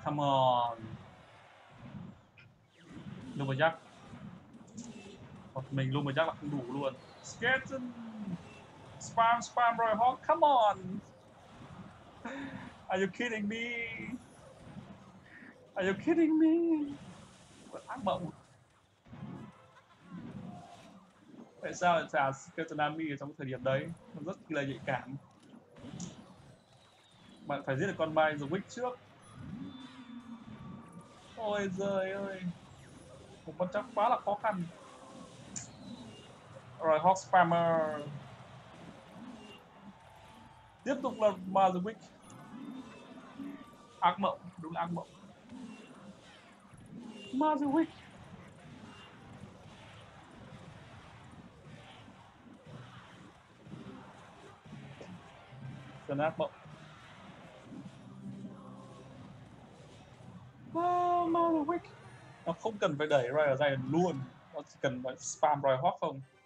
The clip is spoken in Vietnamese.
Come on. Lumberjack. Một mình Lumberjack là không đủ luôn. Skeleton. Spam Royal Hawk. Come on. Are you kidding me? Are you kidding me? Vẫn ác mộng. Tại sao lại thả Skeleton Army ở trong thời điểm đấy? Nó rất là nhạy cảm. Bạn phải giết được con Mai The Wick trước. Ôi giời ơi. Một con chóc quá là khó khăn. Rồi Hawk Spammer. Tiếp tục là Ma The Wick. Ác mộng, đúng là ác mộng. Ma The Wick. Dân ác mộng. Ma The Wick. Nó không cần phải đẩy Royale Giant luôn. Nó chỉ cần phải spam Royal Hawk không.